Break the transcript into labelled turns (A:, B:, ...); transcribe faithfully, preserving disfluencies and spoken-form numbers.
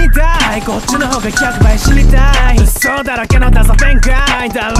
A: たいこっちの方がひゃくばい知りたい嘘だらけのダサ展開だ